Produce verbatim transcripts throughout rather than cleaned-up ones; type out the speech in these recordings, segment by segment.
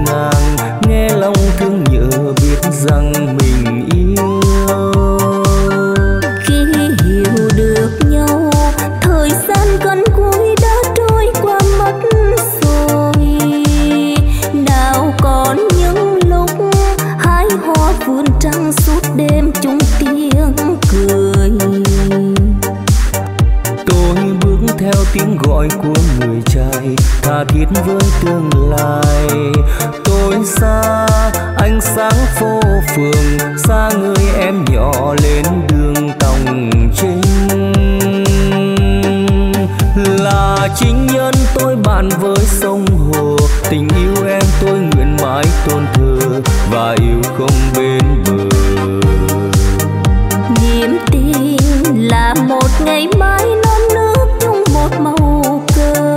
nàng, nghe lòng thương nhớ biết rằng mình yêu. Khi hiểu được nhau, thời gian gần cuối đã trôi qua mất rồi. Nào còn những lúc hái hoa vườn trăng suốt đêm chung tiếng cười. Tôi bước theo tiếng gọi của người trai, tha thiết với tương lai. Tôi xa ánh sáng phố phường, xa người em nhỏ lên đường Tòng Trinh. Là chính nhân tôi bạn với sông hồ, tình yêu em tôi nguyện mãi tôn thờ và yêu không bên bờ. Niềm tin là một ngày mai non nước chung một màu cờ.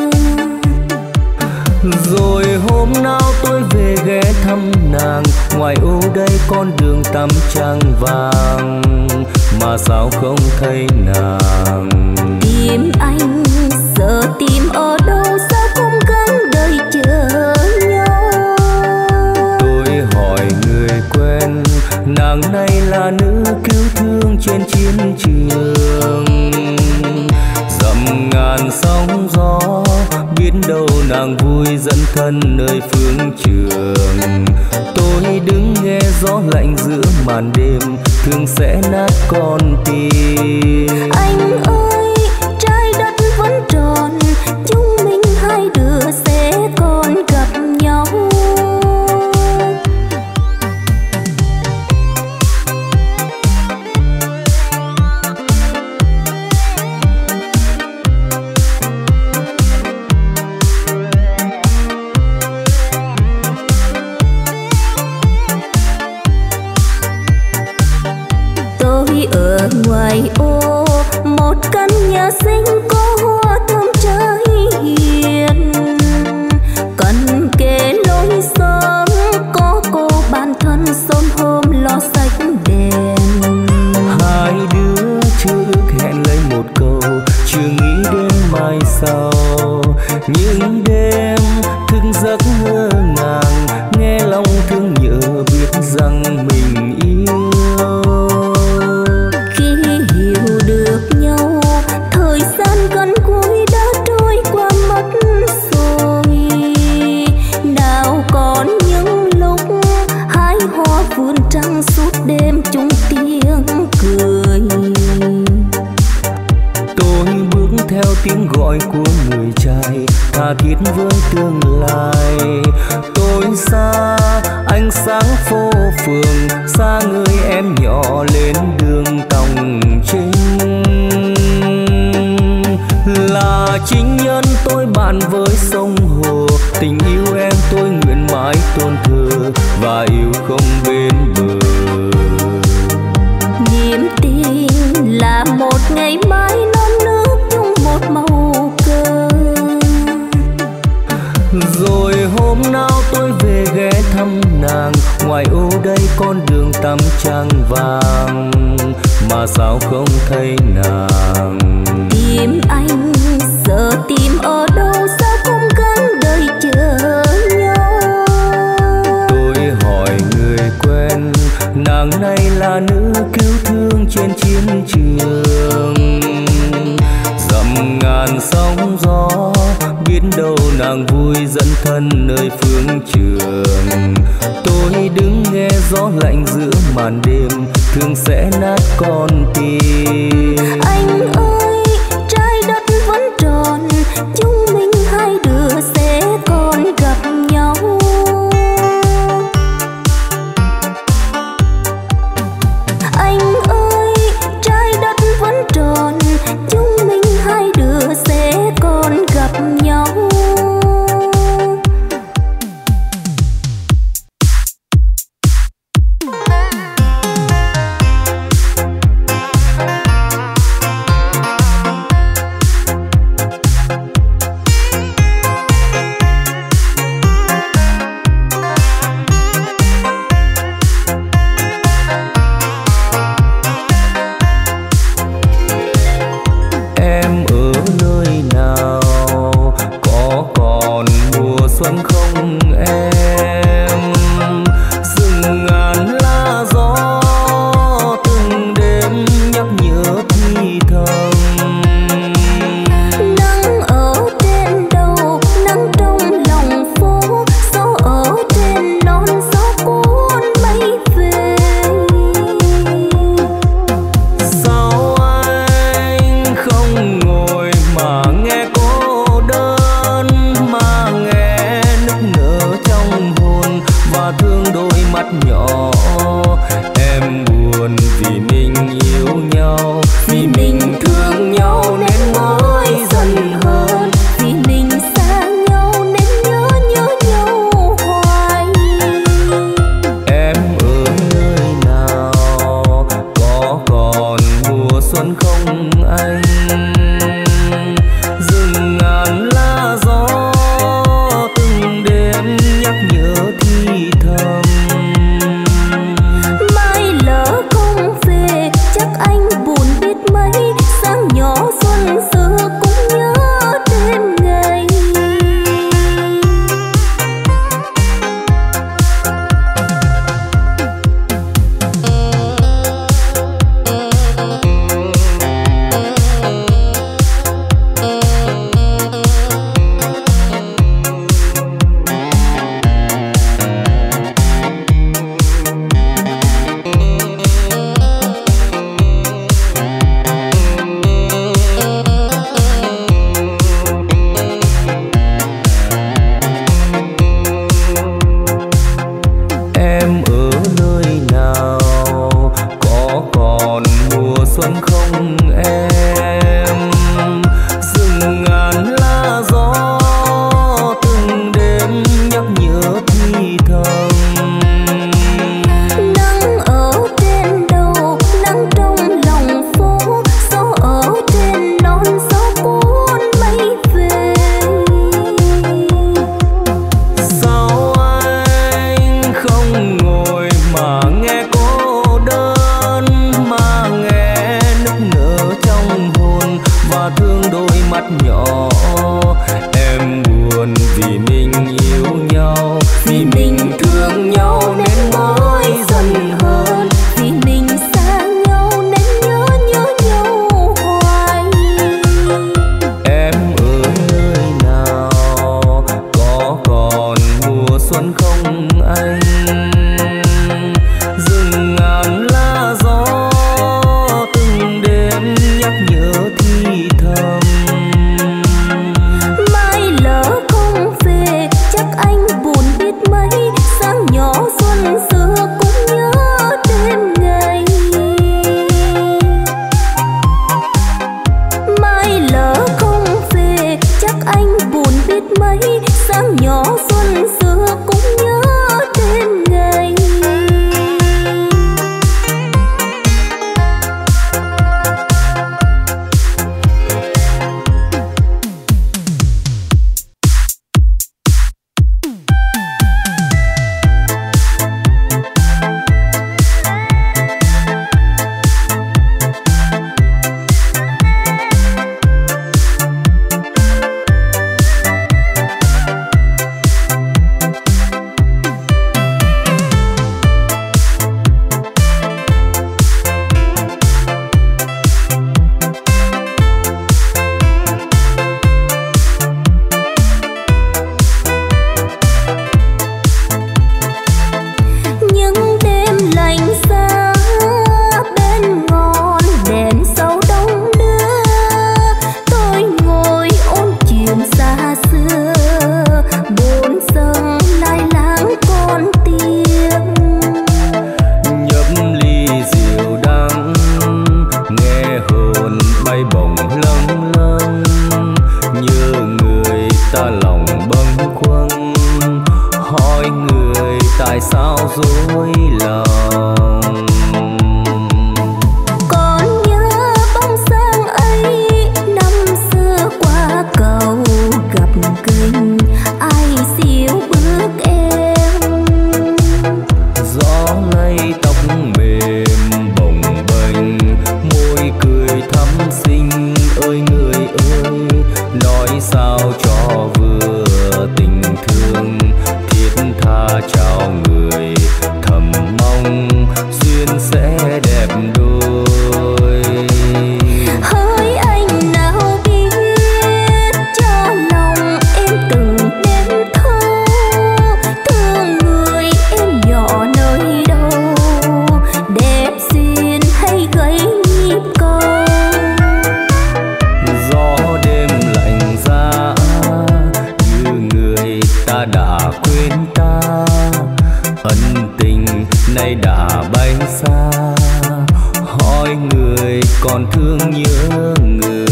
Rồi hôm nào tôi về ghé thăm nàng, ngoài ô đây con đường tăm trăng vàng, mà sao không thấy nàng. Tìm anh giờ tìm ở đâu, sao không gắng đợi chờ nhau. Tôi hỏi người quen, nàng này là nữ cứu thương trên chiến trường. Dặm ngàn sóng gió, biết đâu nàng vui dẫn thân nơi phương trường. Tôi đứng nghe gió lạnh giữa màn đêm, thương sẽ nát con tim. Anh ơi, trái đất vẫn tròn, chúng mình hai đứa sẽ còn gặp nhau. Ở ngoài ô, một căn nhà xinh có hoa thơm trái hiền. Cận kề lối xóm có cô bạn thân xóm hôm lo sách đèn. Hai đứa chưa ước hẹn lấy một câu, chưa nghĩ đến mai sau. Những đêm thức giấc ngỡ ngàng, nghe lòng thương nhớ biết rằng mình yêu. Thời gian gần cuối đã trôi qua mất rồi. Nào còn những lúc hái hoa vườn trăng suốt đêm chung tiếng cười. Tôi bước theo tiếng gọi của người trai, tha thiết với tương lai. Tôi xa ánh sáng phố phường, xa người em nhỏ lên đường Tòng Trinh. Là chính nhân tôi bạn với sông hồ, tình yêu em tôi nguyện mãi tôn thờ và yêu không bên bờ. Niềm tin là một ngày mai non nước chung một màu cờ. Rồi hôm nào tôi về ghé thăm nàng, ngoài ô đây con đường tăm trăng vàng, mà sao không thấy nàng. Tìm anh giờ tìm ở đâu, sao không gắng đợi chờ nhau. Tôi hỏi người quen, nàng này là nữ cứu thương trên chiến trường. Dặm ngàn sóng gió, biết đâu nàng vui dẫn thân nơi phương trường. Tôi đứng nghe gió lạnh giữa màn đêm, thương sẽ nát con tim. Anh ơi, trái đất vẫn tròn, chúng mình hai đứa sẽ còn gặp nhau. Anh ơi, trái đất vẫn tròn, chúng mình hai đứa sẽ còn gặp nhau. trong hồn và thương đôi mắt nhỏ. Em buồn vì mình yêu nhau, vì mình thương nhau nên mới dần hơn, vì mình xa nhau nên nhớ nhớ nhau hoài. Em ở nơi nào, có còn mùa xuân không anh? Rừng ngàn lá gió từng đêm nhắc nhớ thì thầm. Mai lỡ không về chắc anh buồn biết mấy, sáng nhỏ xuân xưa cũng nhớ đêm ngày. Em ở nơi nào, có còn mùa xuân không em? Rừng ngàn lá gió từng đêm nhắc nhớ thì thầm. Nắng ở trên đầu, nắng trong lòng phố, gió ở trên non gió cuốn mây về. Sao anh không ngồi mà nghe cô đơn, mà nghe nức nở trong hồn và thương đôi mắt nhỏ. Em buồn vì mình yêu nhau, vì mình thương nhau nên mới dần hơn, Vì mình xa nhau nên nhớ nhớ nhau hoài. em ở nơi nào, có còn mùa xuân không anh? Rừng ngàn lá gió từng đêm nhắc nhớ thì thầm. Mai lỡ không về chắc anh buồn biết mấy, sáng nhỏ xuân xưa cũng nhớ đêm ngày. Mai lỡ không về chắc anh buồn biết mấy, sáng nhỏ xuân xưa cũng nhớ đêm ngày. Những đêm lạnh giá bên ngọn đèn sâu đông đưa, tôi ngồi ôn chuyện xa xưa, buồn sông lai láng con tiếng. Nhấp ly rượu đắng, nghe hồn bay bổng lâng lâng, như người ta lòng bâng khuâng, hỏi người tại sao dối lòng. Còn nhớ bóng sáng ấy, năm xưa qua cầu gặp kênh, ai xíu bước em. Gió lay tóc mềm bồng bềnh, môi cười thắm xinh ơi người ơi, nói sao cho vừa tình thương, thiết tha chào người, thầm mong duyên sẽ đẹp đôi. Hỡi anh nào biết cho lòng em từng đêm thơ, thương người em nhỏ nơi đâu, đẹp duyên hay gãy nhịp cầu. Gió đêm lạnh giá như người ta đã quên ta, nay đã bay xa, hỏi người còn thương nhớ người.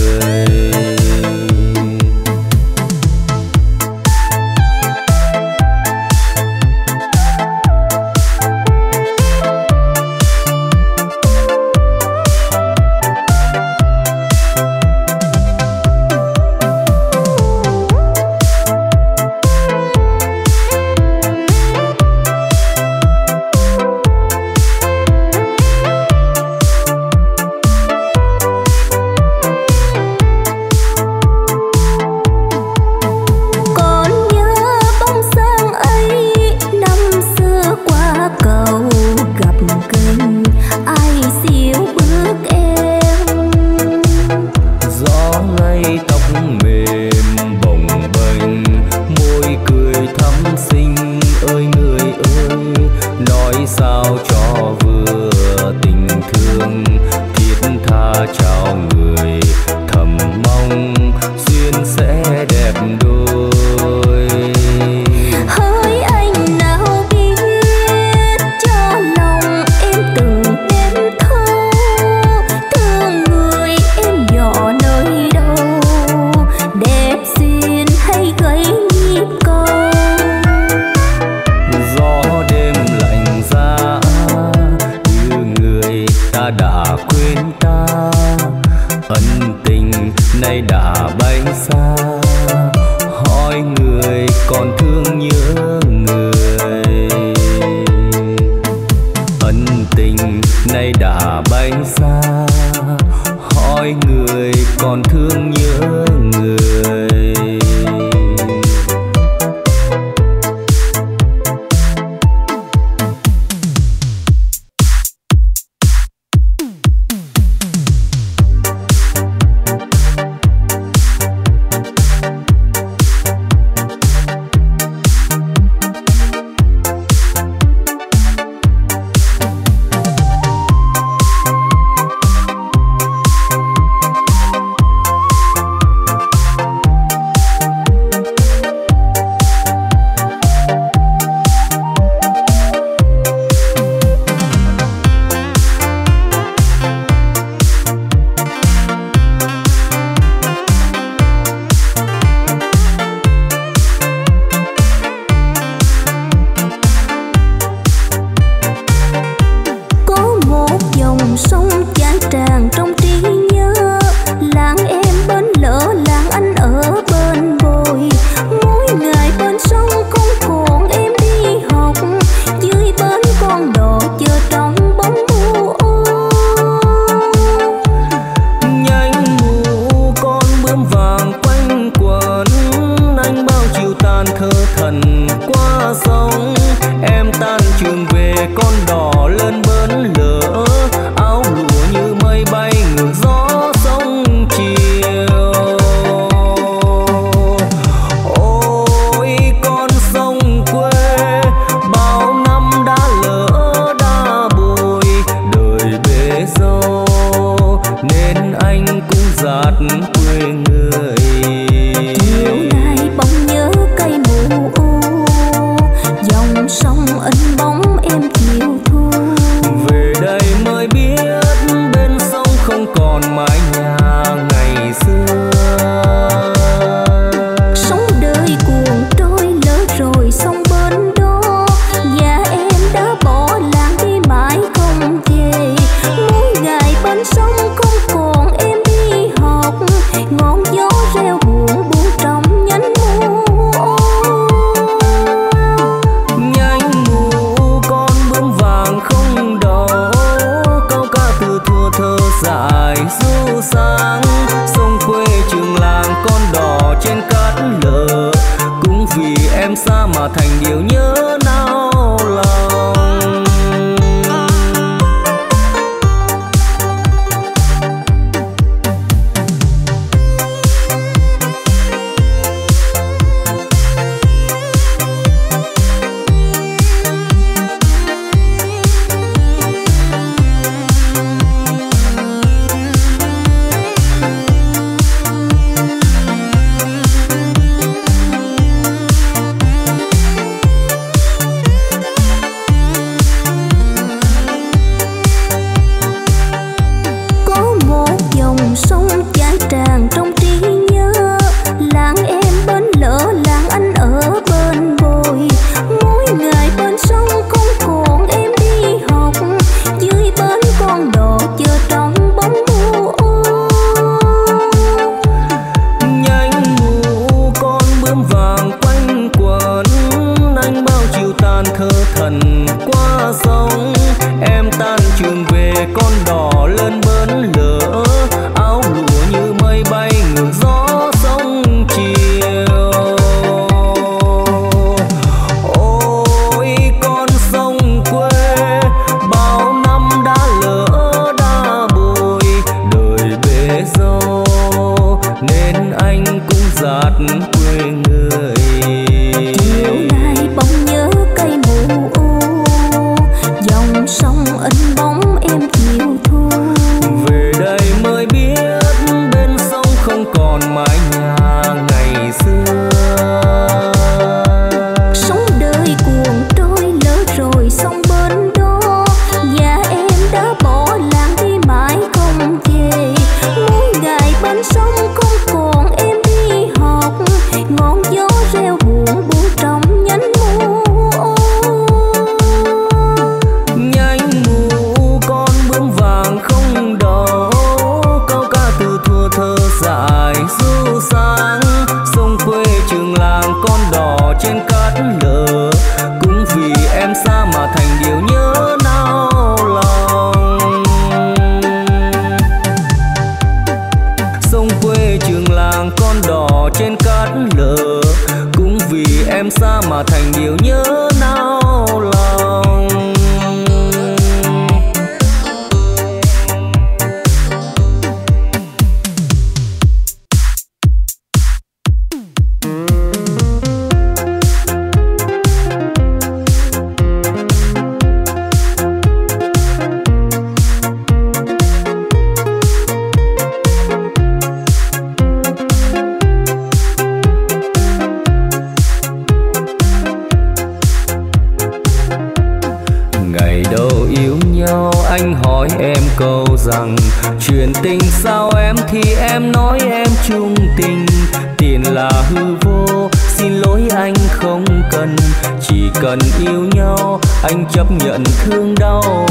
hỏi em câu rằng chuyện tình sao em thì em nói em chung tình. Tiền là hư vô, xin lỗi anh không cần, chỉ cần yêu nhau anh chấp nhận thương đau.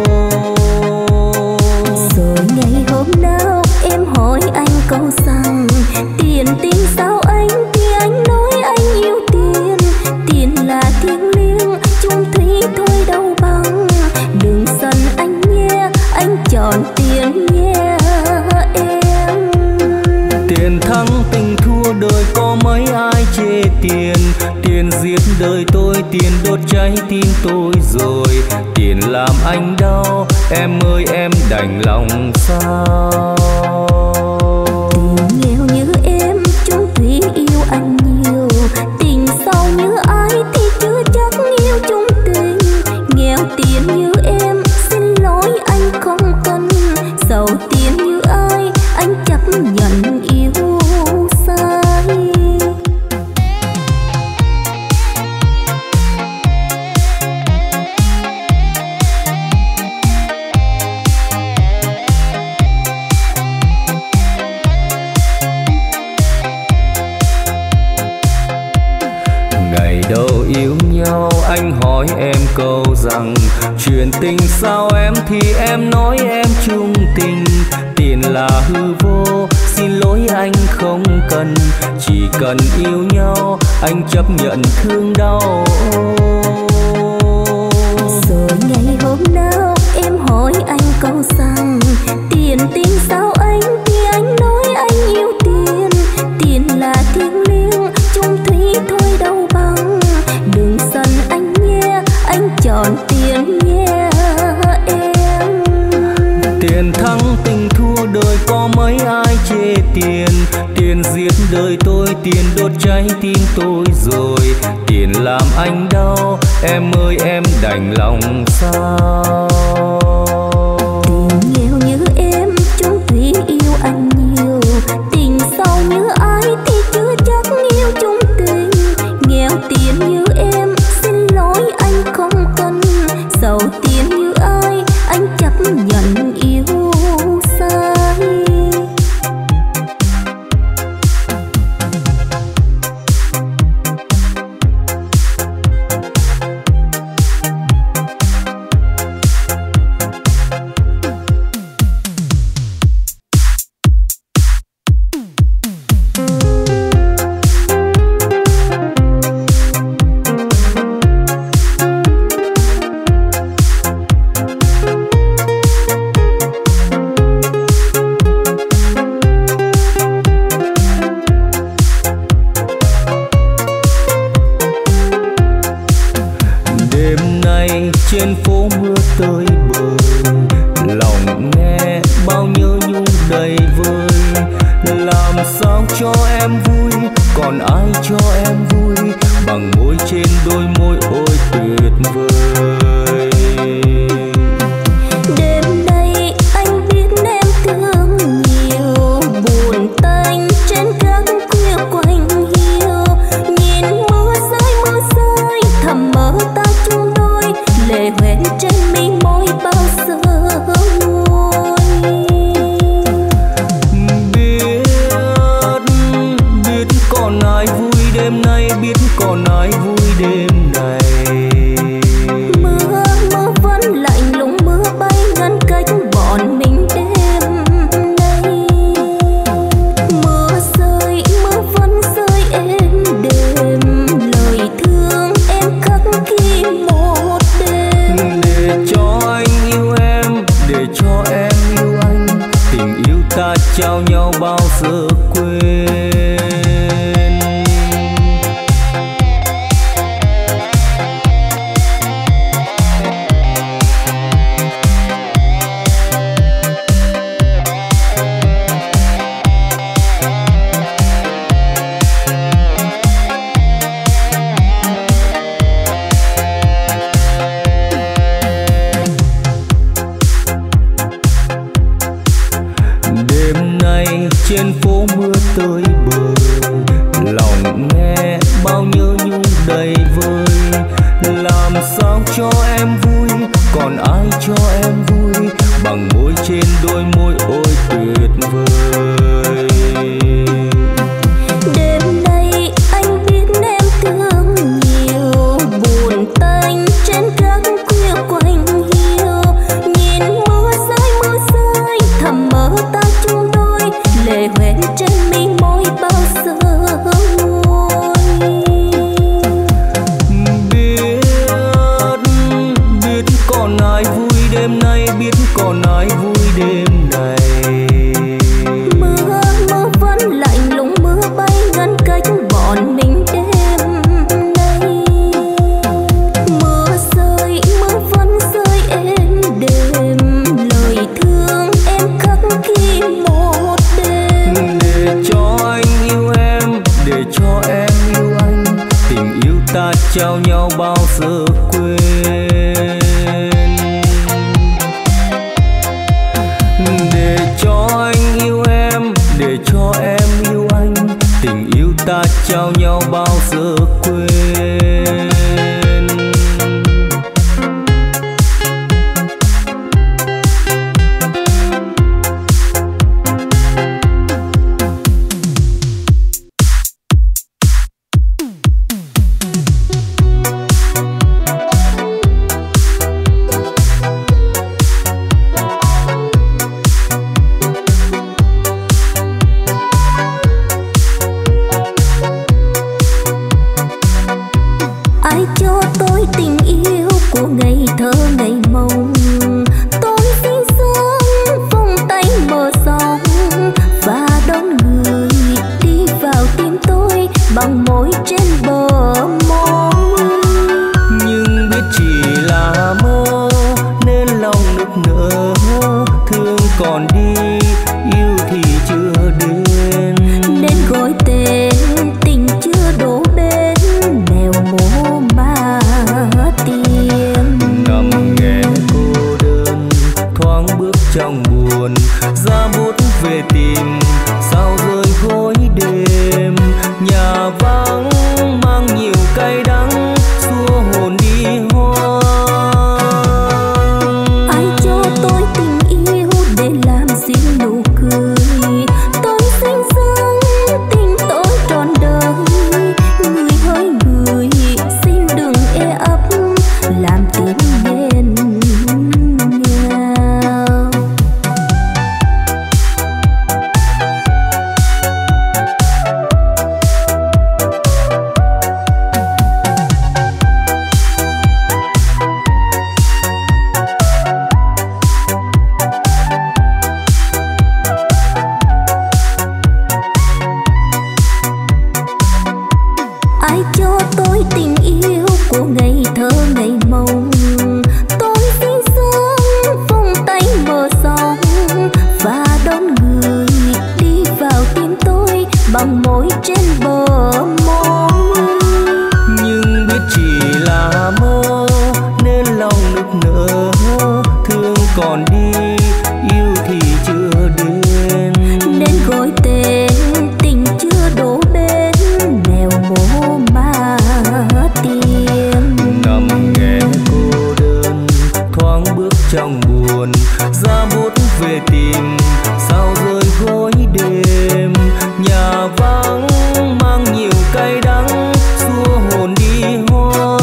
Rồi ngày hôm nào em hỏi anh câu rằng tiền tình sao anh thì anh nói anh yêu tiền. Tiền là thiêng liêng chung thủy thôi đâu bằng, đừng giận anh nhé, anh chọn tiền nhé em. Tiền thắng tình thua đời có mấy ai chê tiền. Tiền giết đời tôi, tiền đốt cháy tim tôi rồi. Tiền làm anh đau, em ơi em đành lòng sao. Tình nghèo như em chung thủy yêu anh nhiều, tình sâu như ai thì chưa chắc yêu chung tình. Nghèo tiền như em xin lỗi anh không cần, giàu tiền như ai anh chấp nhận yêu sai. Ngày đầu yêu nhau anh hỏi em câu rằng chuyện tình sao em thì em nói em chung tình. Tiền là hư vô, xin lỗi anh không cần, chỉ cần yêu nhau anh chấp nhận thương đau. Rồi ngày hôm nào em hỏi anh câu rằng tiền tình sao anh thì anh nói anh yêu tiền. Tiền là thiêng liêng chung thủy thôi đâu bằng, đừng giận anh nhé, anh chọn tiền nhé em. Tiền thắng tình thua đời có mấy ai chê tiền. Tiền giết đời tôi, tiền đốt cháy tim tôi rồi. Tiền làm anh đau, em ơi em đành lòng sao. Tình nghèo như em chung thủy yêu anh nhiều, tình sâu như ai thì chưa chắc yêu chung tình. Nghèo tiền như em xin lỗi anh không cần, giàu tiền như ai anh chấp nhận yêu sai. Trên phố mưa tới bời, lòng nghe bao nhớ nhung đầy vơi. Làm sao cho em vui, còn ai cho em vui bằng môi trên đôi môi ôi tuyệt vời. Đêm nay anh biết em thương nhiều, buồn tênh trên các khuya quanh hiu. Nhìn mưa rơi mưa rơi thầm mơ ta chung đôi, lệ hoen trên mi môi bao giờ nguôi. Biết biết còn ai vui đêm nay, biết còn ai vui đêm này. Mưa mưa vẫn lạnh lùng, mưa bay ngăn cách bọn mình đêm nay. Mưa rơi mưa vẫn rơi êm đềm, lời thương em khắc ghi một đêm. Để cho anh yêu em, để cho em yêu anh, tình yêu ta trao nhau bao giờ quên. Trên phố mưa tới bời, lòng nghe bao nhớ nhung đầy vơi. Làm sao cho em vui, còn ai cho em vui là mơ nên lòng nức nở, thương còn đi yêu thì chưa đến, nên gọi tên tình chưa đổ bên nẻo mố mà tìm. Nằm nghe cô đơn thoáng bước trong buồn, ra bút về tìm sao rơi gối đêm. Nhà vắng mang nhiều cay đắng xua hồn đi hoang. Ai cho tôi tình yêu để làm dịu nụ cười, tôi xinh xắn tình tôi trọn đời. Người hỡi người xin đừng e ấp làm tim nghẹn ngào. Ai cho tôi tình yêu của ngày thơ ngày mộng, tôi xinh xắn vòng tay mở rộng và đón người đi vào tim tôi bằng môi trên bờ môi. Nhưng biết chỉ là mơ nên lòng nức nở, thương còn đi yêu thì chưa đến, Nên gọi tên tình chưa đổ bên nẻo mố mà tìm. nằm nghe cô đơn thoáng bước trong buồn, ra bút về tìm sao rơi gối đêm. Nhà vắng mang nhiều cay đắng xua hồn đi hoang.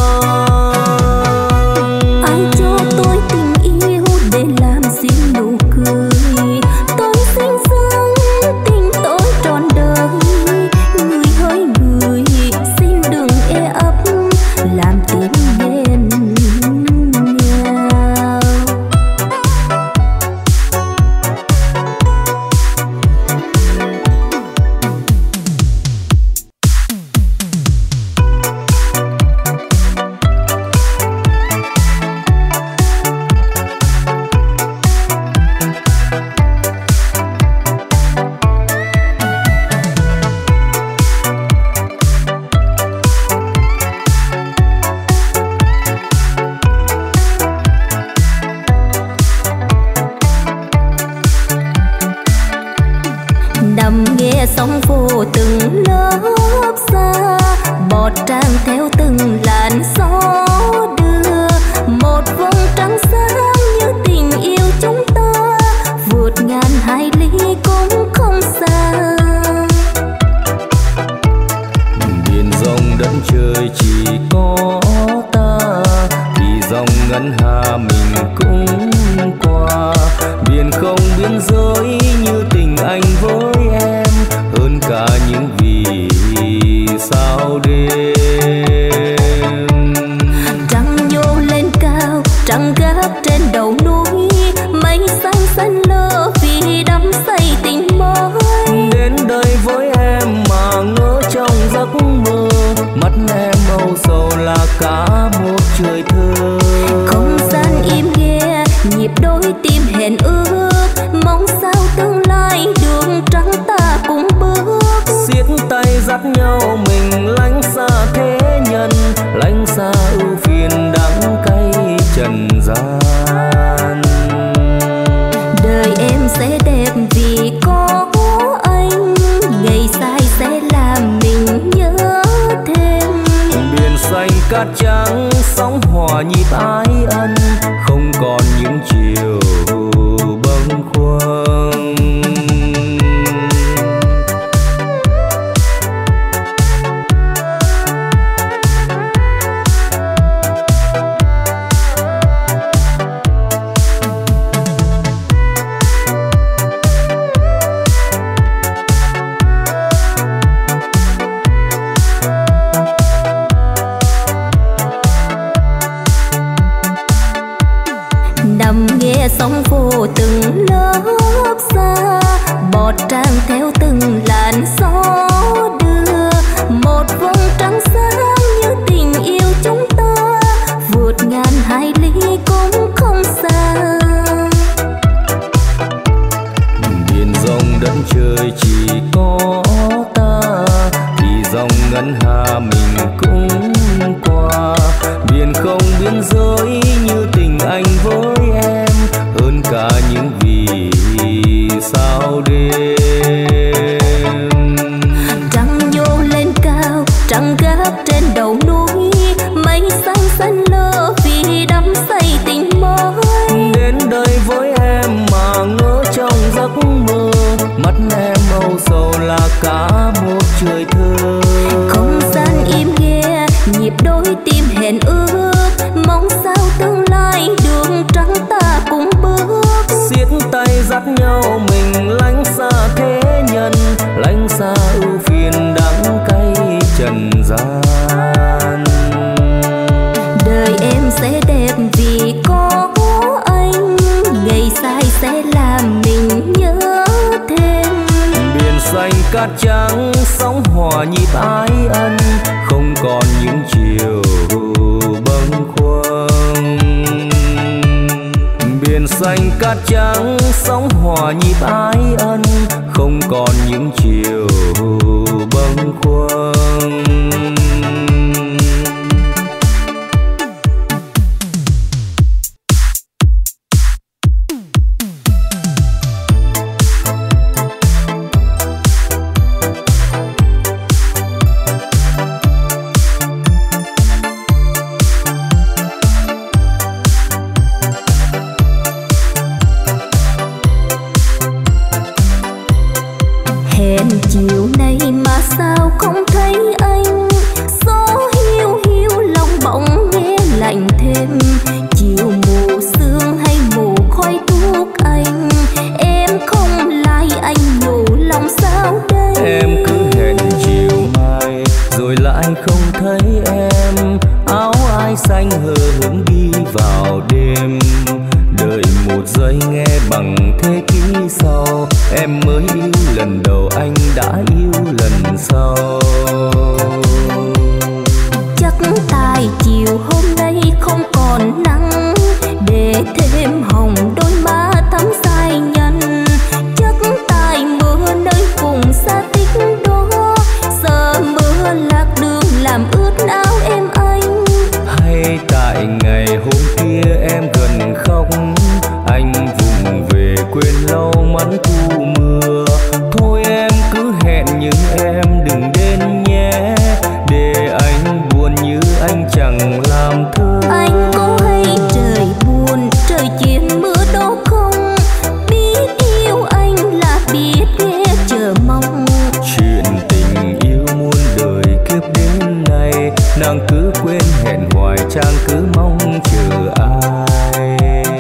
Ai cho tôi tình yêu để làm dịu nụ cười, tôi xinh xắn tình tôi trọn đời. Người hỡi người xin đừng e ấp làm tim nghẹn ngào. Nằm nghe sóng vô từng lớp xa, bọt tràn theo từng làn gió đưa. Một vòng trăng sáng như tình yêu chúng ta, vượt ngàn hải lý cũng không xa. Biển rộng đất trời chỉ có ta, thì dòng ngân hà mình cũng qua. Biển không biên giới như tình anh với em, hơn cả những vì sao đêm. Trăng nhô lên cao, trăng gác trên đầu núi, mây xanh xanh lơ vì đắm say tình mới. Đến đây với em mà ngỡ trong giấc mơ, mắt em âu sầu là cả một trời thơ. Không gian im nghe nhịp đôi tim hẹn ước, mong sao tương lai đường trắng ta cùng bước. Siết tay dắt nhau mình lánh xa thế nhân, lánh xa ưu phiền đắng cay trần gian. Đời em sẽ đẹp vì có anh, ngày sai sẽ làm mình nhớ thêm. Biển xanh cát trắng sóng hòa nhịp ái ân, không còn những chiều bâng khuâng. Nằm nghe sóng vô từng lớp xa, bọt tràn theo từng làn gió đưa. Một vòng trăng sáng như tình yêu chúng ta, vượt ngàn hai ly cũng không xa. Biển rộng đất trời chỉ có ta, thì dòng ngân hà mình cũng qua. Biển không biên giới như tình anh với em, hơn cả những vì sao đêm. Trăng nhô lên cao, trăng gác trên đầu núi, mây xanh xanh lơ vì đắm say tình mới. Đến đây với em mà ngỡ trong giấc mơ, mắt em âu sầu là cả một trời thơ. Không gian im nghe nhịp đôi tim hẹn ước, mong sao tương lai đường trắng ta cùng bước. Siết tay dắt nhau mình lánh xa thế nhân, lánh xa ưu phiền đắng cay trần gian. Đời em sẽ đẹp vì có anh, ngày sai sẽ làm mình nhớ thêm. Biển xanh cát trắng sóng hòa nhịp ái ân, không còn những chiều bâng khuâng. Biển xanh cát trắng sóng hòa nhịp ái ân, không còn những chiều bâng khuâng. Hẹn chiều nay mà sao không thấy anh, gió hiu hiu lòng bỗng nghe lạnh thêm. Chiều mù sương hay mù khói thuốc anh, em không like anh nhủ lòng sao đây. Em cứ hẹn chiều mai rồi lại không thấy em, áo ai xanh hờ hững đi vào đêm. Đợi một giây nghe bằng thế kỷ sau, em mới yêu lần đầu anh đã yêu lần sau. Chắc tại chiều hôm nay không còn nắng, để thêm hồng đôi má thắm sai nhân. Chắc tại mưa nơi vùng xa tích đó, sợ mưa lạc đường làm ướt áo em anh. Hay tại ngày hôm kia em gần khóc, anh vùng về quên lâu mắn thu mưa. Thôi em cứ hẹn nhưng em đừng đến nhé, để anh buồn như anh chẳng làm thơ. Anh có hay trời buồn, trời chuyển mưa đó không? Biết yêu anh là biết ghé chờ mong. Chuyện tình yêu muôn đời kiếp đến nay, nàng cứ quên hẹn hoài chàng cứ mong chờ ai.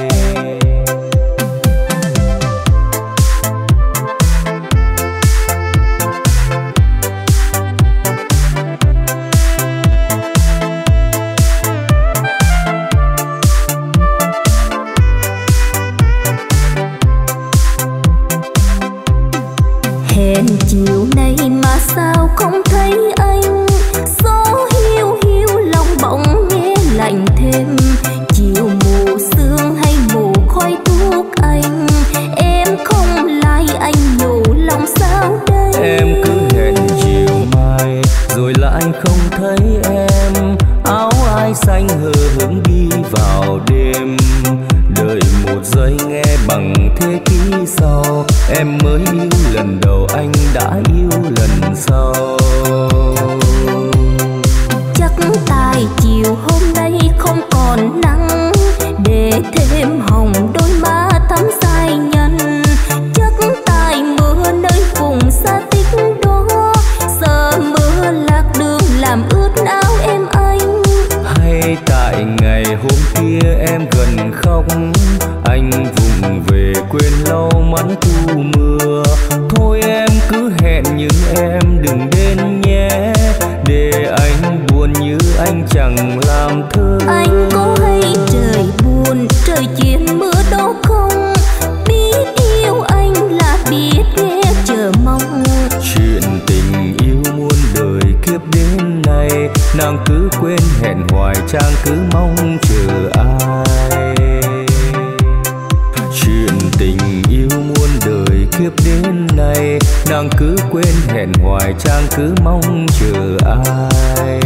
Hẹn chiều nay mà sao không thấy anh, gió hiu hiu lòng bỗng nghe lạnh thêm. Chiều mù sương hay mù khói thuốc anh, em không like anh nhủ lòng sao đây. Em cứ hẹn chiều mai rồi lại không thấy em, áo ai xanh hờ hững đi vào đêm. Đợi một giây nghe bằng thế kỷ sau, em mới yêu lần đầu anh đã yêu lần sau. Chắc tại chiều hôm nay không còn nắng, để thêm hồng đôi má thắm sai nhân. Chắc tại mưa nơi vùng xa tích đó, sợ mưa lạc đường làm ướt áo em anh. Hay tại ngày hôm kia em gần khóc, anh vùng về quên lâu mắn thu mưa. Thôi em cứ hẹn nhưng em đừng đến nhé, để anh buồn như anh chẳng làm thơ. Anh có hay trời buồn, trời chuyển mưa đó không? Biết yêu anh là biết ghé chờ mong. Chuyện tình yêu muôn đời kiếp đến nay, nàng cứ quên hẹn hoài chàng cứ mong chờ ai. kiếp đến nay, nàng cứ quên hẹn hoài, chàng cứ mong chờ ai.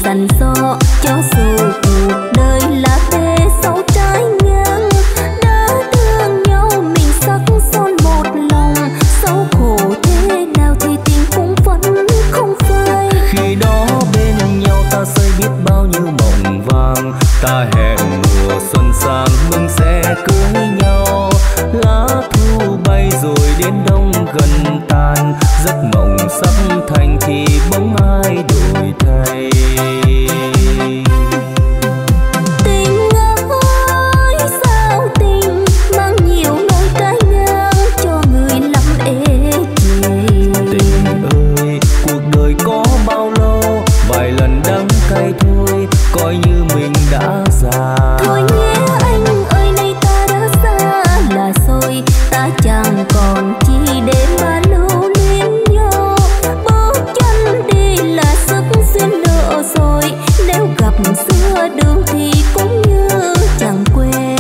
sành so cho dù cuộc đời là bề sâu trái ngang. Đã thương nhau mình sắc son một lòng, sâu khổ thế nào thì tình cũng vẫn không phai. Khi đó bên nhau ta xây biết bao nhiêu mộng vàng, ta hẹn mùa xuân sang mừng sẽ cưới nhau. Lá thu bay rồi đến đông gần tàn, giấc mộng sắp thành thì bỗng ai đổi thay. Tình ơi sao tình mang nhiều nỗi trái ngang cho người lắm ê chề. Tình ơi cuộc đời có bao lâu, vài lần đắng cay thôi coi như mình đã già. Thôi nhé anh ơi nay ta đã xa là rồi, ta chẳng còn chi để mà lưu luyến nhau. Bước chân đi là sức duyên nợ rồi, nếu gặp giữa đường thì cũng như chẳng quen.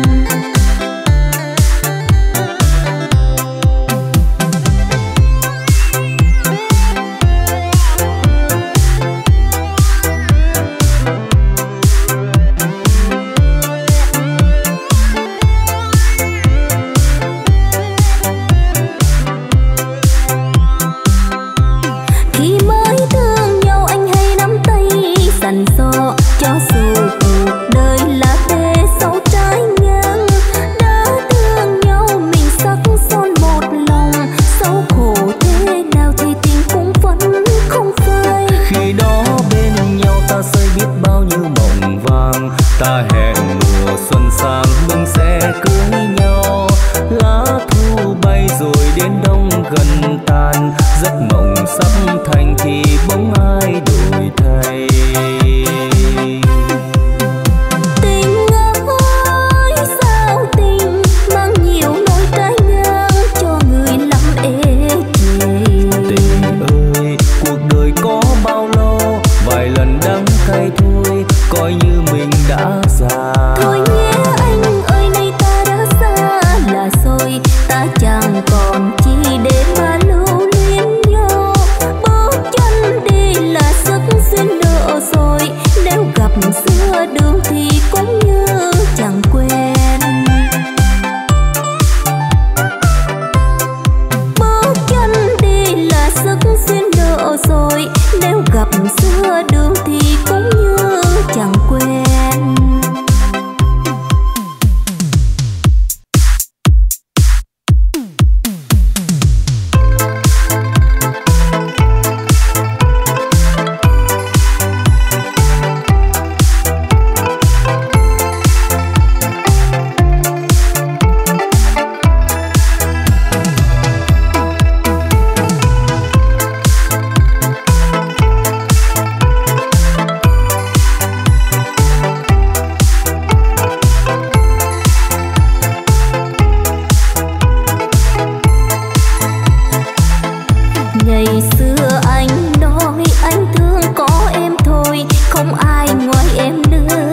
Khi mới thương nhau anh hay nắm tay sành so cho dù cuộc đời là bề sâu trái ngang. Đã thương nhau mình sắc son một lòng, sâu khổ thế nào thì tình cũng vẫn không phai. Khi đó bên nhau ta xây biết bao nhiêu mộng vàng, ta hẹn mùa xuân sang mừng sẽ cưới nhau. Lá thu bay rồi đến đông gần tàn, giấc mộng sắp thành thì bỗng ai đổi thay. Tình ơi sao tình mang nhiều nỗi trái ngang cho người lắm ê chề. Tình ơi cuộc đời có bao lâu, vài lần đắng cay thôi coi như mình đã già. Thôi nhé anh ơi nay ta đã xa là rồi, ta chẳng còn chi để mà lưu luyến nhau. Bước chân đi là sức duyên nợ rồi, nếu gặp giữa đường thì cũng như chẳng quen. Bước chân đi là sức duyên nợ rồi, nếu gặp giữa đường thì cũng như chẳng quen. Ngày xưa anh nói anh thương có em thôi, không ai ngoài em nữa.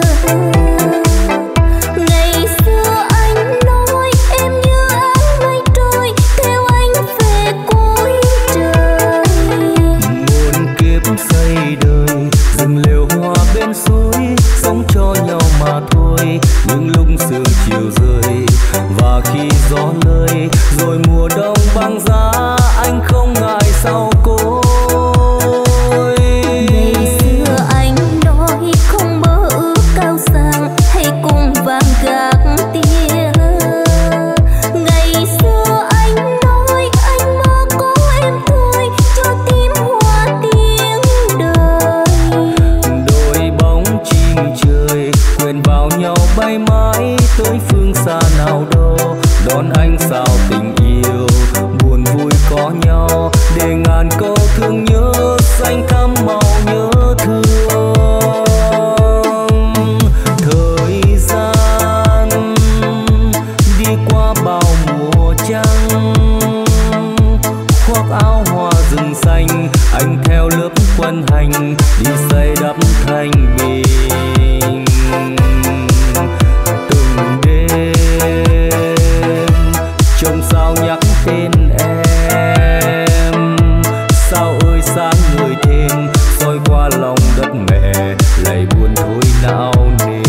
Ngày xưa anh nói em như áng mây trôi, theo anh về cuối trời. Muôn kiếp xây đời, rừng lều hoa bên suối, sống cho nhau mà thôi. Những lúc sương chiều rơi và khi gió lơi, rồi mùa đông băng giá, anh không ngại sau cối. Ngày xưa anh nói không mơ ước cao sang hay cùng vàng gác tia. Ngày xưa anh nói anh mơ có em thôi, cho tim hoa tiếng đời. Đôi bóng chim trời quyện vào nhau bay mãi tới phương xa nào đâu, đón anh sao tình yêu buồn vui có nhau, để ngàn câu thương nhớ xanh thắm màu nhớ thương. Thời gian đi qua bao mùa trăng, khoác áo hoa rừng xanh, anh theo lớp quân hành đi xây đắp thành bình. Từng đêm trông sao nhắc tên em, sao ơi sáng người thêm soi qua lòng đất mẹ. mẹ lại buồn thôi não nề.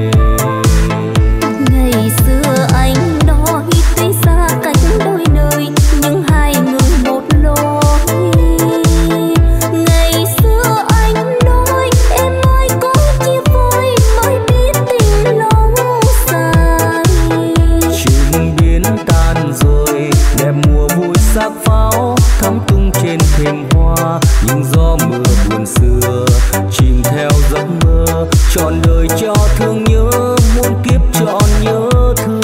Ngày xưa anh nói tuy xa cách đôi nơi nhưng hai người một lối. Ngày xưa anh nói em ơi có chia phôi mới biết tình lâu dài. Chim biến tan rồi đẹp mùa vui sắc pháo thắm tung trên thềm hoa, nhưng gió mưa buồn xưa chìm theo giấc mơ trọn đời cho thương nhớ muôn kiếp trọn nhớ thương.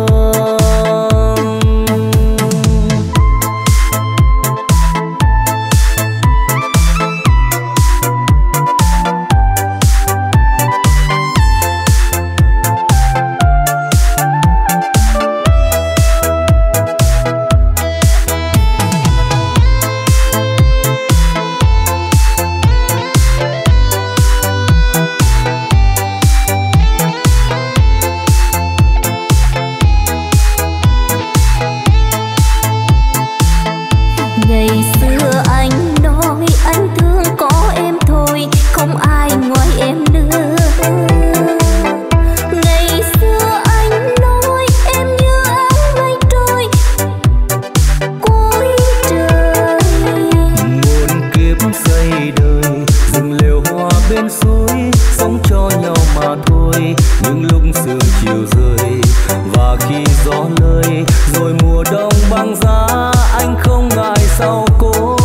Ngày xưa anh nói anh thương có em thôi, không ai ngoài em nữa. Ngày xưa anh nói em như áng mây trôi cuối trời. Muôn kiếp xây đời rừng lều hoa bên suối, sống cho nhau mà thôi. Những lúc sương chiều rơi và khi gió lơi rồi mùa đông băng giá, anh không ngại sau cối.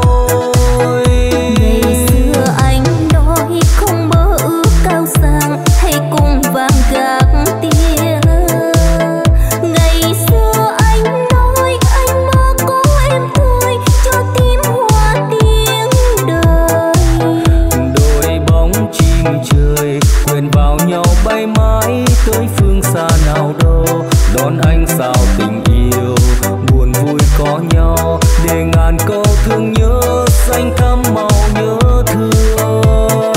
Ngày xưa anh nói không mơ ước cao sang hay cùng vàng gác tia. Ngày xưa anh nói anh mơ có em thôi cho tim hoa tiếng đời. Đôi bóng chim trời quên vào nhau bay mãi tới phương xa nào đâu, đón anh sao tình yêu buồn vui có nhau để ngàn câu thương nhớ xanh thắm màu nhớ thương.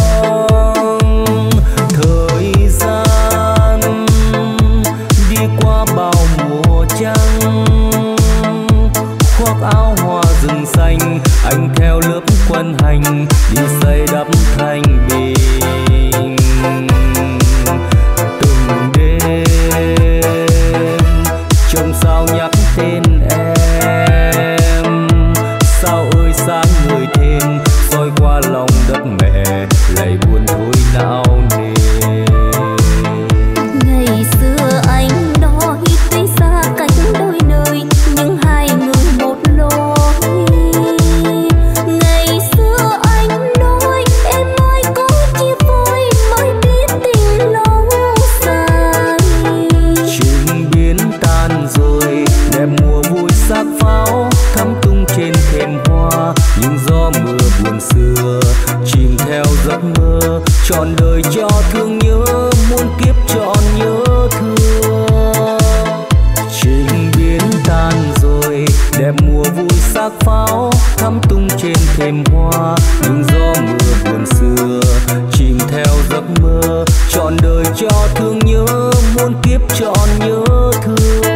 Thời gian đi qua bao mùa trăng, khoác áo hoa rừng xanh anh theo lớp quân hành đi xây đắp thành bình. Từng đêm trông sao nhắc tên em, sao ơi sáng người thêm soi qua lòng đất mẹ lại buồn thôi não nề. Ngày xưa anh nói tuy xa cách đôi nơi nhưng hai người một lối. Ngày xưa anh nói em ơi có chia phôi mới biết tình lâu dài. Chim biến tan rồi đẹp mùa vui sắc pháo thắm tung trên thềm hoa, nhưng gió mưa buồn xưa chìm theo giấc mơ trọn đời cho thương nhớ muôn kiếp trọn nhớ thương. Chim biến tan rồi đẹp mùa vui sắc pháo thắm tung trên thềm hoa, nhưng gió mưa buồn xưa chìm theo giấc mơ trọn đời cho thương nhớ muôn kiếp trọn nhớ thương.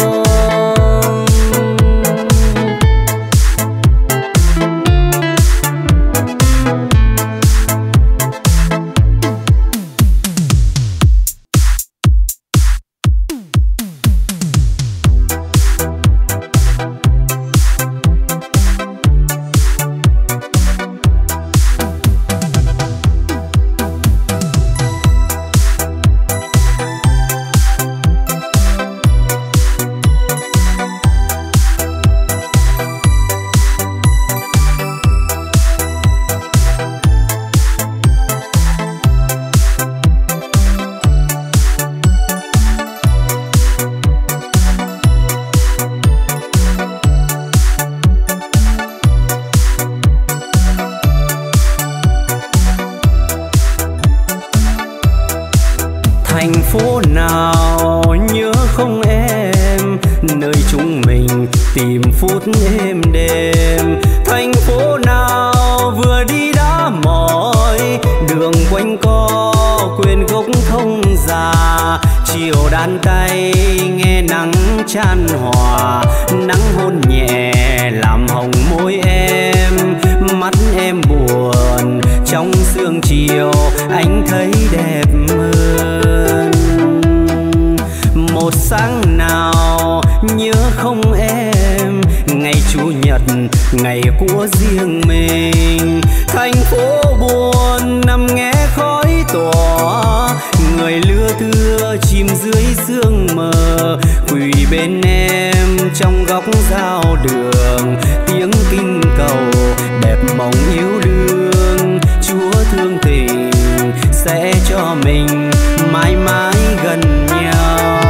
thành phố nào nhớ không em, nơi chúng mình tìm phút êm đềm. Thành phố nào vừa đi đã mỏi, đường quanh co quên gốc thông già. Chiều đan tay nghe nắng chan hòa, nắng hôn nhẹ làm hồng môi em. Mắt em buồn trong sương sớm chiều anh thấy đẹp hơn. Một sáng nào nhớ không em, ngày chủ nhật ngày của riêng mình. Thành phố buồn nằm nghe khói tỏa, người lưa thưa chìm dưới sương mờ. Quỳ bên em trong góc giao đường, tiếng kinh cầu đẹp mộng yêu đương. Chúa thương tình sẽ cho mình mãi mãi gần nhau.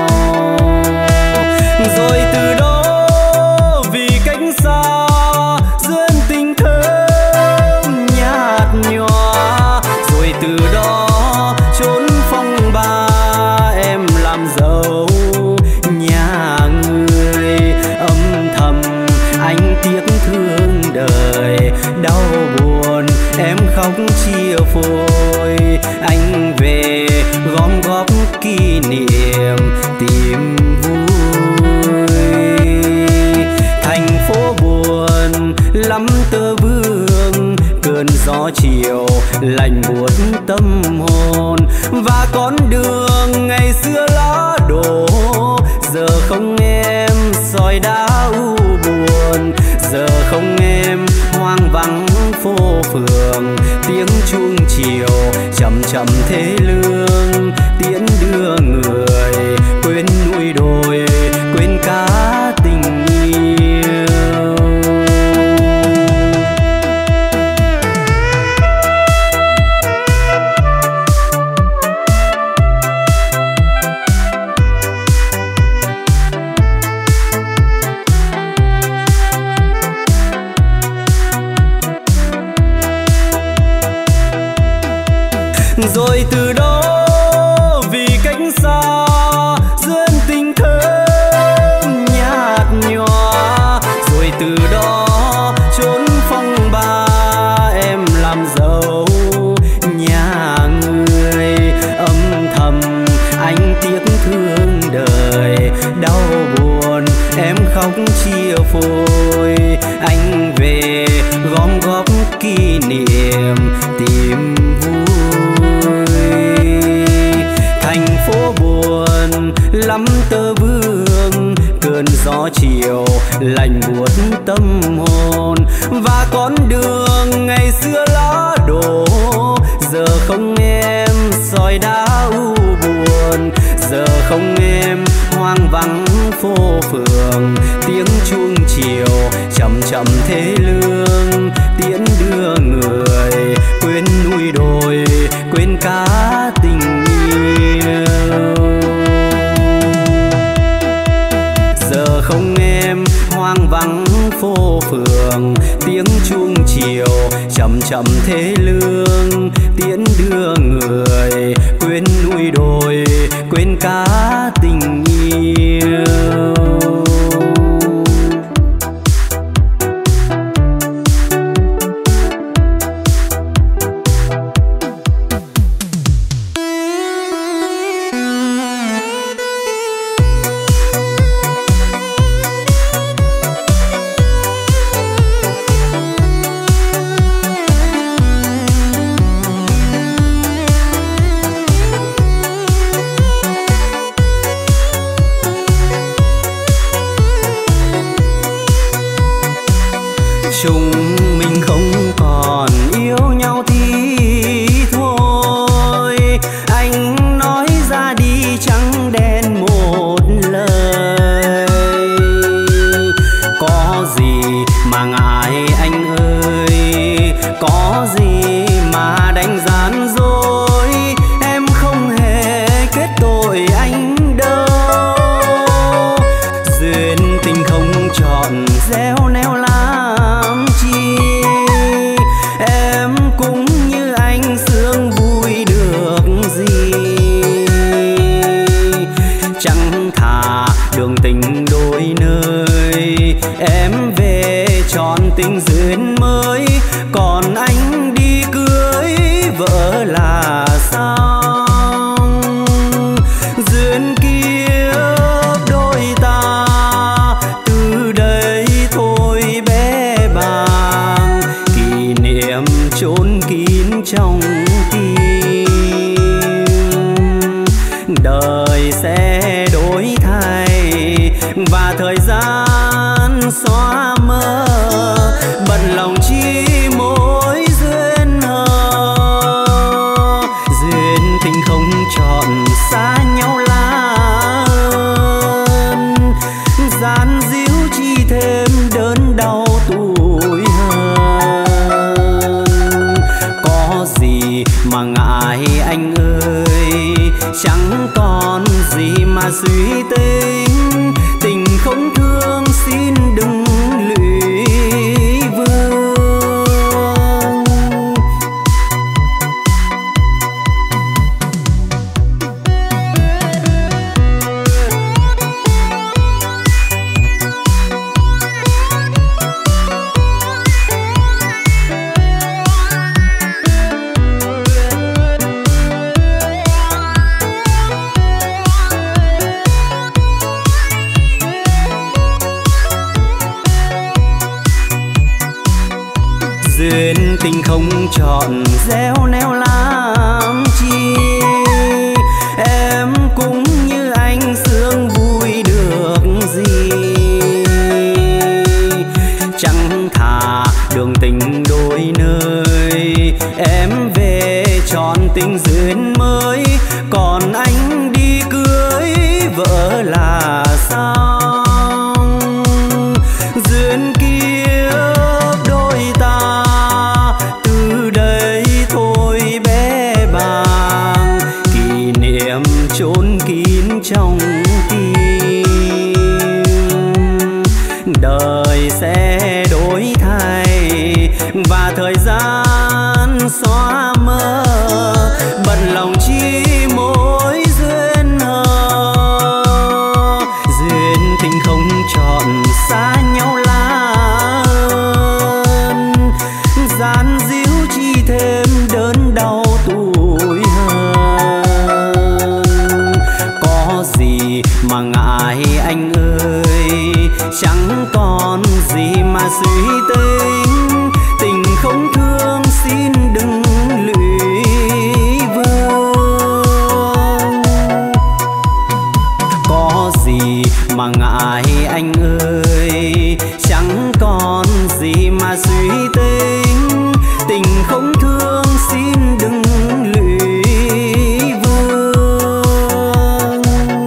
Rồi từ đó vì cách xa duyên tình thơm nhạt nhòa. Rồi từ đó trốn phong ba em làm dâu nhà người. Âm thầm anh tiếc thương đời, đau buồn em khóc chia phôi. Anh về gom góp kỷ niệm tìm vui. Thành phố buồn lắm tơ vương, cơn gió chiều lạnh buốt tâm hồn. Và con đường ngày xưa lá đổ, giờ không em soi đá u buồn. Giờ không em hoang vắng phố phường, tiếng chuông chiều chậm chậm thế lương. Tiễn đưa người quên núi đồi, quên cả tình yêu. Rồi từ đó vì cách xa duyên tình thơm nhạt nhòa. Rồi từ đó trốn phong ba em làm dâu nhà người. Âm thầm anh tiếc thương đời, đau buồn em khóc chia phôi. Anh về gom góp kỷ niệm tìm vui. Thành phố buồn lắm tơ vương, cơn gió chiều lạnh buốt tâm hồn. Và con đường ngày xưa lá đổ, giờ không em soi đá u buồn. Giờ không em hoang vắng phố phường, tiếng chuông chiều chậm chậm thế lương. Tiễn đưa người quên núi đồi, quên cả tình yêu. Giờ không em hoang vắng phố phường, tiếng chuông chiều chậm chậm thế lương. Tiễn đưa người quên núi đồi, quên cả tình yêu. tình không chọn xa nhau lá ơn, gian díu chi thêm đớn đau tuổi hơn. Có gì mà ngại anh ơi, chẳng còn gì mà suy tính, tình không thương xin đừng lụy vương. Duyên tình không chọn gieo neo làm chi, em cũng như anh sướng vui được gì. Chẳng thà đường tình đôi nơi, em về chọn tình duyên mới, còn anh đi cưới vợ là xong. Duyên kia đôi ta từ đây thôi bé bàng, kỷ niệm chốn kín trong tim. Đời sẽ đổi thay và thời gian xóa mơ, bận lòng chi mối duyên hờ. Duyên tình không chọn xa nhau lá ơn, gian díu chi thêm đớn đau tuổi hơn. Có gì mà ngại anh ơi, chẳng còn gì mà suy tính, tình không thương xin đừng lụy vương. Có gì mà ngại anh ơi, chẳng còn gì mà suy tính, tình không thương xin đừng lụy vương.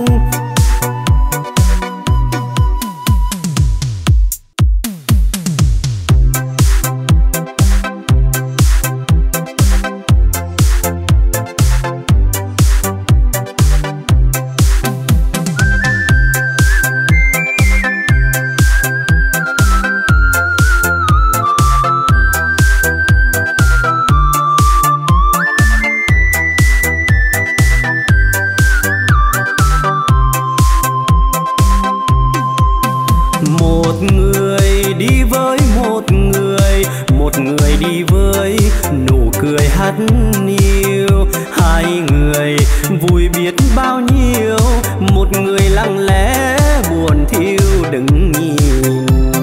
Một người đi với một người, một người đi với nụ cười hắt hiu. Hai người vui biết bao nhiêu, một người lặng lẽ buồn thiêu đứng nhìn.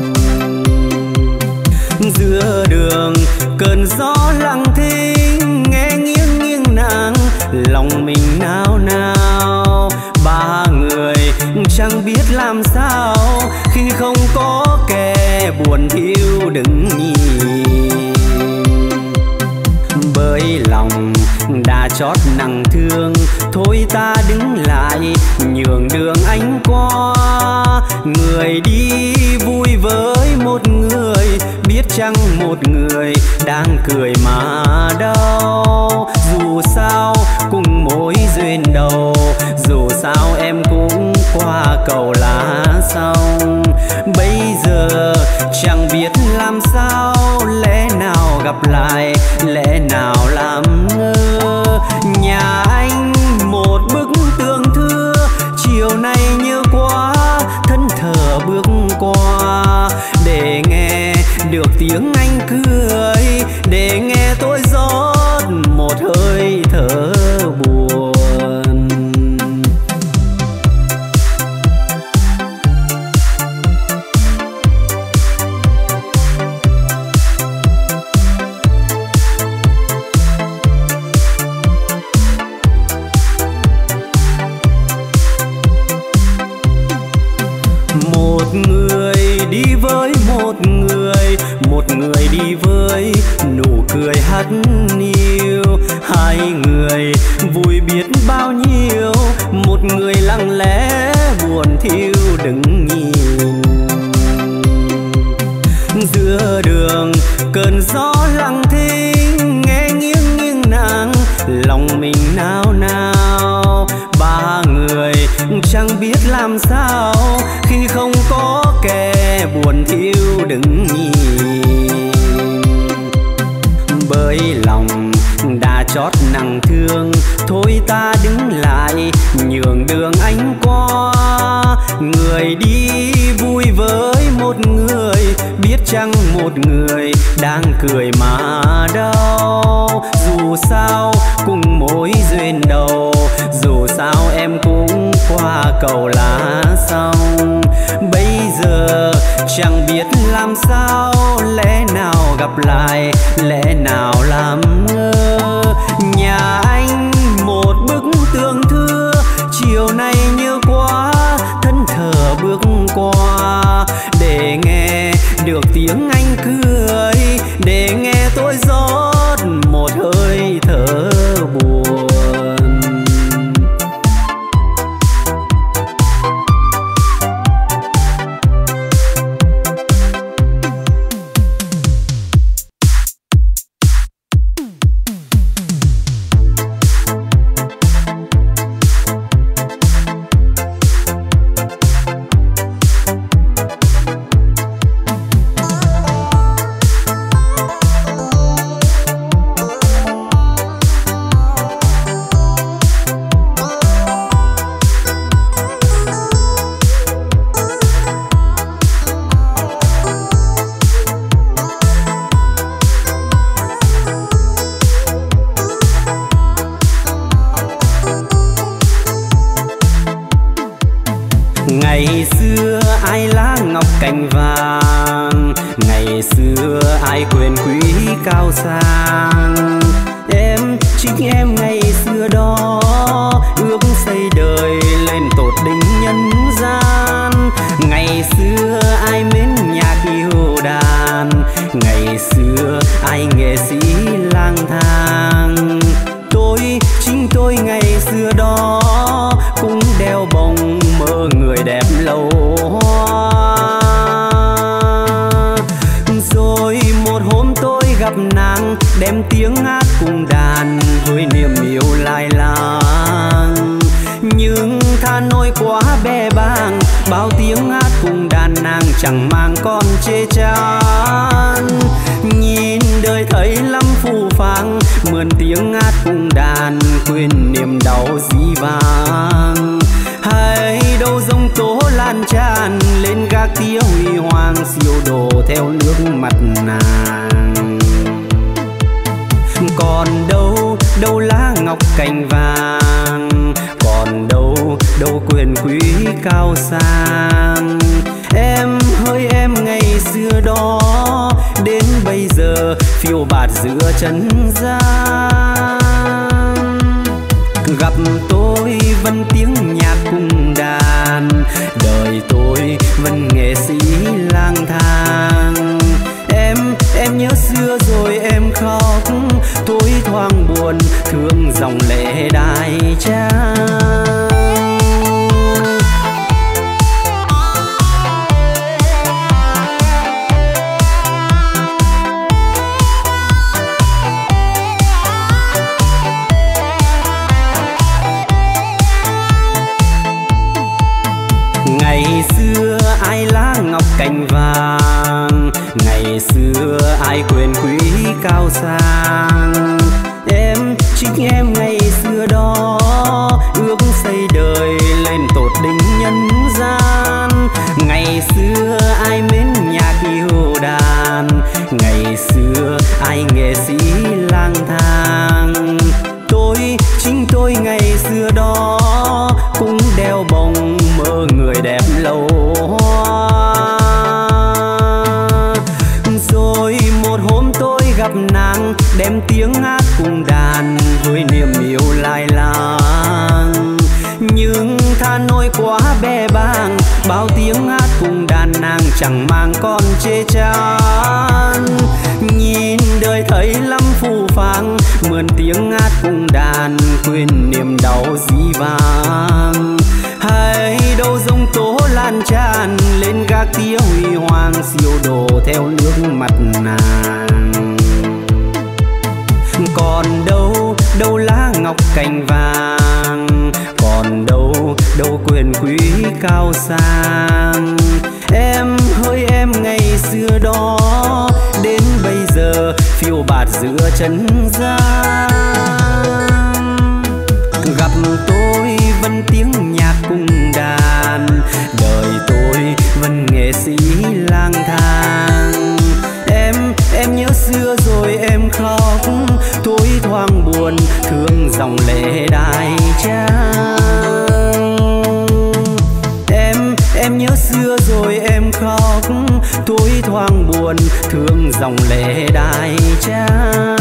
Giữa đường cơn gió lặng thinh, nghe nghiêng nghiêng nàng, lòng mình nao nao. Ba người chẳng biết làm sao khi không có kẻ buồn thiêu đứng nhìn. Bởi lòng đã chót nặng thương, thôi ta đứng lại nhường đường anh qua. Người đi vui với một người, biết chăng một người đang cười mà đau. Dù sao cùng mối duyên đầu, dù sao em cũng qua cầu lá xong. Bây giờ chẳng biết làm sao, lẽ nào gặp lại, lẽ nào làm ngơ. Nhà anh một bức tường thưa, chiều nay nhớ quá thân thờ bước qua. Để nghe được tiếng anh cười, để nghe tôi rót một hơi thở buồn. Một người đi với một người, một người đi với nụ cười hắt hiu. hai người vui biết bao nhiêu, một người lặng lẽ buồn thiêu đứng nhìn. Giữa đường cơn gió lặng thinh, nghe nghiêng nghiêng nàng lòng mình nao nao. Ba người chẳng biết làm sao khi không có kẻ buồn thiêu đứng nhìn. Bởi lòng đã chót nặng thương, thôi ta đứng lại nhường đường anh qua. Người đi vui với một người, biết chăng một người đang cười mà đau. Dù sao cùng mối duyên đầu, dù sao em cũng qua cầu lá xong. Bây giờ chẳng biết làm sao, lẽ nào gặp lại, lẽ nào làm ngơ. Nhà anh một bức tường thưa, chiều nay như quá thân thờ bước qua. Để nghe được tiếng anh cười, để nghe tôi rót một hơi thở buồn. Ngày xưa ai lá ngọc cành vàng, ngày xưa ai quyền quý cao sang. Em chính em ngày xưa đó, ước xây đời lên tột đỉnh nhân gian. Ngày xưa ai mến nhạc yêu đàn, ngày xưa ai nghệ sĩ lang thang. Tôi chính tôi ngày xưa đó cũng đeo bồng mơ người đẹp lâu hoa. Rồi một hôm tôi gặp nàng, đem tiếng hát cùng đàn với niềm yêu lai lang. Nhưng tha nỗi quá bè bàng, bao tiếng hát cùng đàn nàng chẳng mang con chê chán. Nhìn đời thấy lắm phù phàng, mượn tiếng hát cùng đàn quên niềm đau dĩ vang. Hay đâu giông tố lan tràn lên gác tía huy hoàng, siêu đồ theo nước mặt nàng. Còn đâu đâu lá ngọc cành vàng, còn đâu đâu quyền quý cao sang. Em hỡi em ngày xưa đó, đến bây giờ phiêu bạt giữa trần gian. Gặp tôi vẫn tiếng nhạc cùng đàn, đời tôi vẫn nghệ sĩ lang thang. Em, em nhớ xưa rồi em khóc, tôi thoáng buồn thương dòng lệ đai trang. Ngày xưa ai lá ngọc cành vàng, ngày xưa ai quyền quý cao sang. Em chính em ngày xưa đó, ước xây đời lên tột đỉnh nhân gian. Ngày xưa ai mến nhạc yêu đàn, ngày xưa ai nghệ sĩ lang thang. Tôi chính tôi ngày xưa đó cũng đeo bồng mơ người đẹp lâu hoa. Rồi một hôm tôi gặp nàng, đem tiếng hát cùng đàn với niềm yêu lai lang. Nhưng tha nỗi quá bè bàng, bao tiếng hát cùng đàn nàng chẳng mang con chê chán. Nhìn đời thấy lắm phù phàng, mượn tiếng hát cùng đàn quên niềm đau dĩ vang. Hay đâu giông tố lan tràn lên gác tía huy hoàng, siêu đồ theo nước mặt nàng. Còn đâu đâu lá ngọc cành vàng, còn đâu đâu quyền quý cao sang. Em hỡi em ngày xưa đó, đến bây giờ phiêu bạt giữa chân gian. Gặp tôi vẫn tiếng nhạc cùng đàn, đời tôi vẫn nghệ sĩ lang thang. Em em nhớ xưa rồi em khóc, tôi thoáng buồn thương dòng lệ đài trang. Em em nhớ xưa rồi em khóc, tôi thoáng buồn thương dòng lệ đài trang.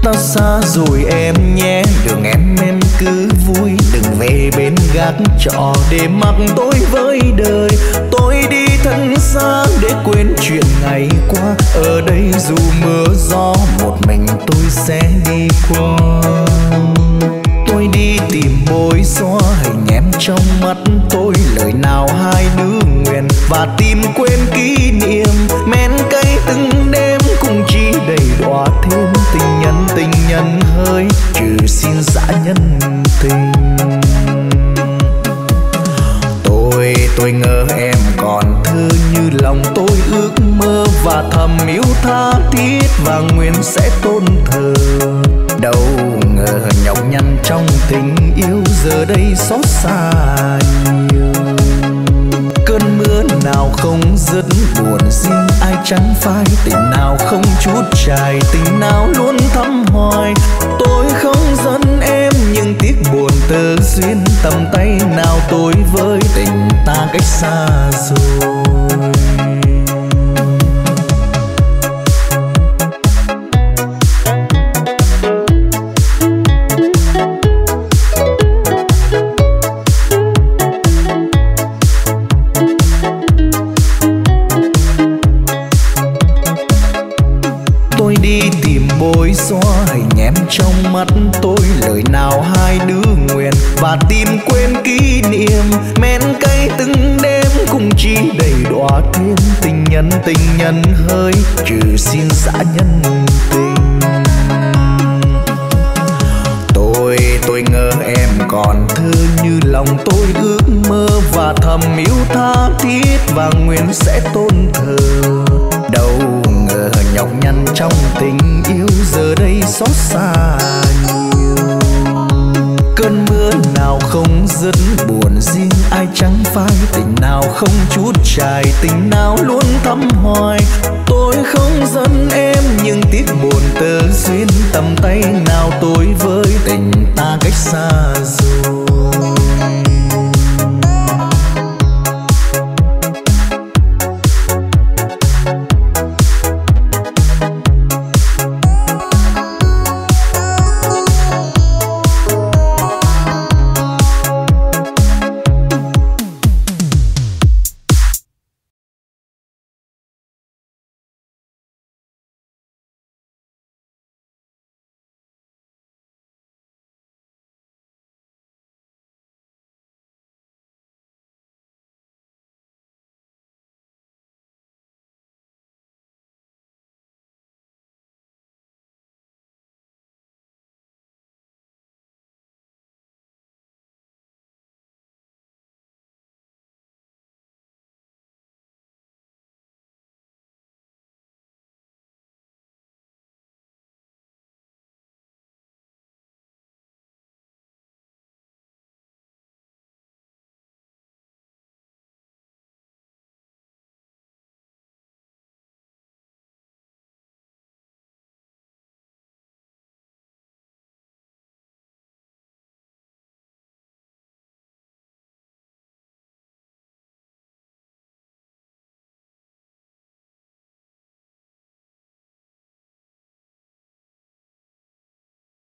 Ta xa rồi em nhé, đường em em cứ vui, đừng về bên gác trọ để mặc tôi với đời. Tôi đi thân xa để quên chuyện ngày qua, ở đây dù mưa gió một mình tôi sẽ đi qua. Tôi đi tìm bối xóa hình em trong mắt tôi, lời nào hai đứa nguyện và tìm quên kỷ niệm. Men cay từng đêm cũng chỉ đầy đọa thêm tình nhân, tình nhân hơi trừ xin dã nhân tình. Tôi tôi ngỡ em còn thơ như lòng tôi ước mơ, và thầm yêu tha thiết và nguyện sẽ tôn thờ. Đâu ngờ nhọc nhằn trong tình yêu giờ đây xót xa nhiều. Cơn mưa nào không dứt buồn riêng ai chẳng phai, tình nào không chút trải, tình nào luôn thắm hoài. Tôi không giận em nhưng tiếc buồn tơ duyên, tầm tay nào tôi với tình ta cách xa rồi. Xóa hình em trong mắt tôi, lời nào hai đứa nguyện và tìm quên kỷ niệm. Men cay từng đêm cũng chỉ đầy đọa thêm tình nhân, tình nhân hơi trừ xin dã nhân tình. Tôi tôi ngỡ em còn thơ như lòng tôi ước mơ, và thầm yêu tha thiết và nguyện sẽ tôn thờ. Đâu ngờ nhọc nhằn trong tình yêu giờ đây xót xa nhiều. Cơn mưa nào không dứt buồn riêng ai chẳng phai, tình nào không chút trải, tình nào luôn thắm hoài. Tôi không giận em nhưng tiếc buồn tơ duyên, tầm tay